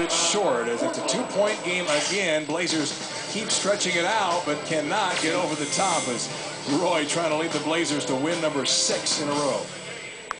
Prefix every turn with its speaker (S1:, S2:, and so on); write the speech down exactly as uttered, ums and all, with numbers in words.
S1: bit short as it's a two-point game again. Blazers keep stretching it out, but cannot get over the top as Roy trying to lead the Blazers to win number six in a row.